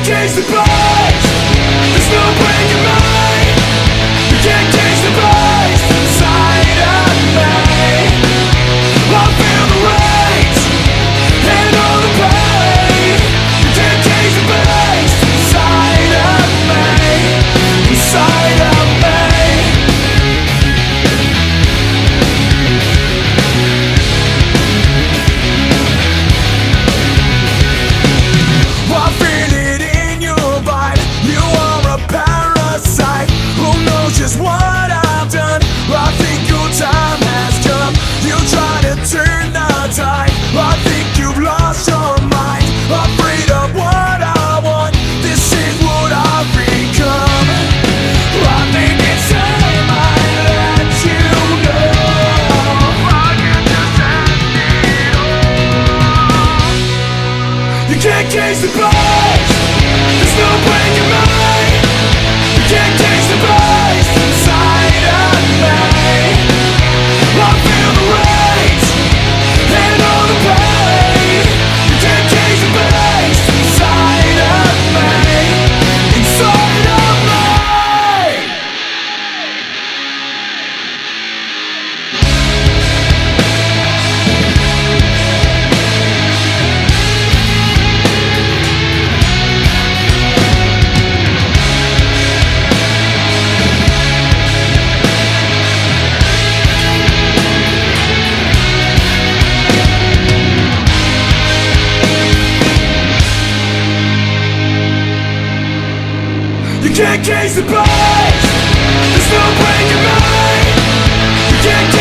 cage the beast. There's no breaking me. You can't cage the beast inside of me. I feel the rage and all the pain. You can't cage the beast inside of me. Inside of me. I feel it in your bite. You are a parasite. Who knows just what I've done? I think your time has come. You try to turn the tide. I think you've lost your mind. Afraid of what I want. This is what I've become. I think it's time I let you know. I can just end it all. You can't cage the beast. There's no breaking me. You can't cage the beast inside of me. I feel the rage and all the pain. You can't cage the beast inside of me. Inside of me. You can't cage the beast. There's no breaking me. You can't